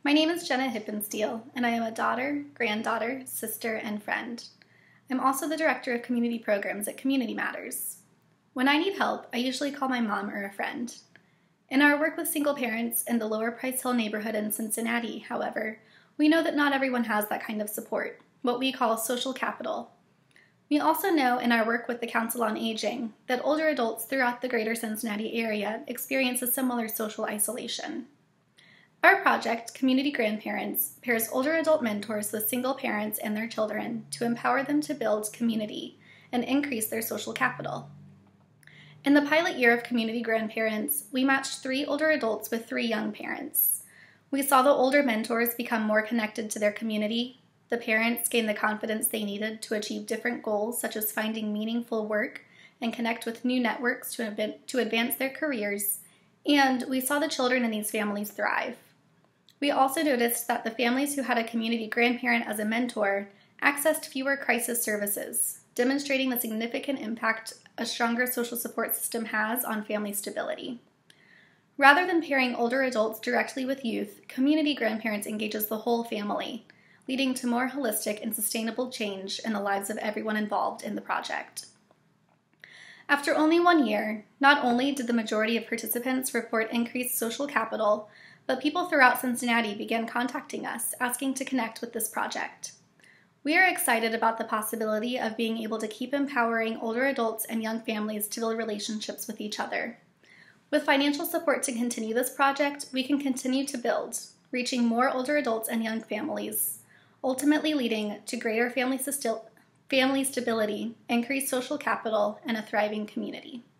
My name is Jenna Hippensteel, and I am a daughter, granddaughter, sister, and friend. I'm also the director of community programs at Community Matters. When I need help, I usually call my mom or a friend. In our work with single parents in the Lower Price Hill neighborhood in Cincinnati, however, we know that not everyone has that kind of support, what we call social capital. We also know in our work with the Council on Aging that older adults throughout the greater Cincinnati area experience a similar social isolation. Our project, Community Grandparents, pairs older adult mentors with single parents and their children to empower them to build community and increase their social capital. In the pilot year of Community Grandparents, we matched 3 older adults with 3 young parents. We saw the older mentors become more connected to their community, the parents gain the confidence they needed to achieve different goals such as finding meaningful work and connect with new networks to advance their careers, and we saw the children in these families thrive. We also noticed that the families who had a community grandparent as a mentor accessed fewer crisis services, demonstrating the significant impact a stronger social support system has on family stability. Rather than pairing older adults directly with youth, Community Grandparents engages the whole family, leading to more holistic and sustainable change in the lives of everyone involved in the project. After only 1 year, not only did the majority of participants report increased social capital, but people throughout Cincinnati began contacting us, asking to connect with this project. We are excited about the possibility of being able to keep empowering older adults and young families to build relationships with each other. With financial support to continue this project, we can continue to build, reaching more older adults and young families, ultimately leading to greater family stability, increased social capital, and a thriving community.